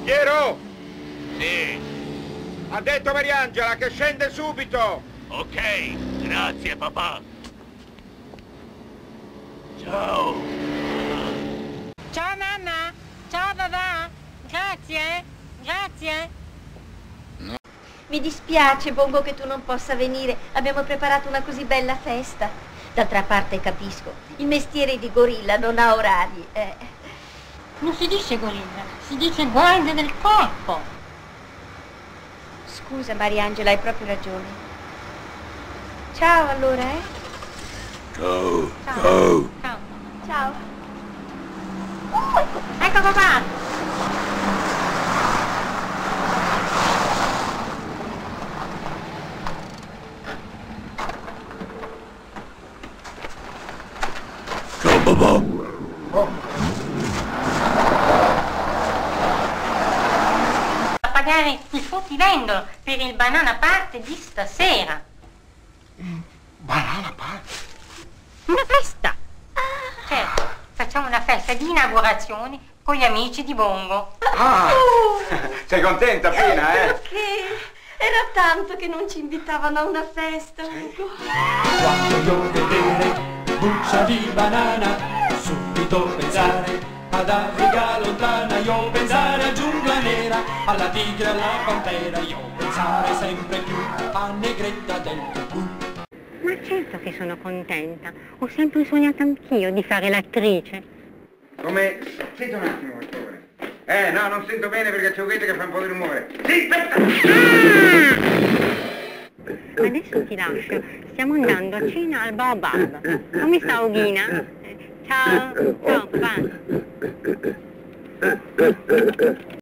Piero! Sì. Ha detto Mariangela che scende subito! Ok, grazie papà. Ciao. Ciao mamma, ciao papà, grazie, grazie. Mi dispiace, Bongo, che tu non possa venire. Abbiamo preparato una così bella festa. D'altra parte capisco, il mestiere di gorilla non ha orari. Non si dice gorilla, si dice guardia del corpo. Scusa, Mariangela, hai proprio ragione. Ciao, allora, eh? Ciao. Ciao. Ciao. Ciao. Ecco papà. Ciao papà. A pagare il fruttivendolo per il banana party di stasera. Banana party? Una festa! Certo, facciamo una festa di inaugurazione con gli amici di Bongo. Ah! Sei contenta, Pina, eh? Perché? Era tanto che non ci invitavano a una festa, Ugo. Quando io vedere buccia di banana, subito pensare ad Africa lontana, io pensare a giungla nera, alla tigre, alla pantera, io pensare sempre più a Negretta del Cucù. Ma certo che sono contenta, ho sempre sognato anch'io di fare l'attrice. Come? Senti un attimo, per favore. No, non sento bene perché c'è un che fa un po' di rumore. Sì, aspetta! Adesso ti lascio, stiamo andando a cena al Baobab. Come sta Ughina? Ciao, ciao papà.